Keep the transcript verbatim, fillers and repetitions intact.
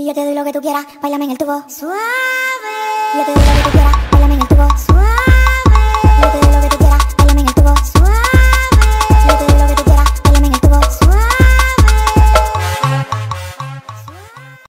yo te doy lo que tú quieras, bailame en el tubo. Suave. Yo te doy lo que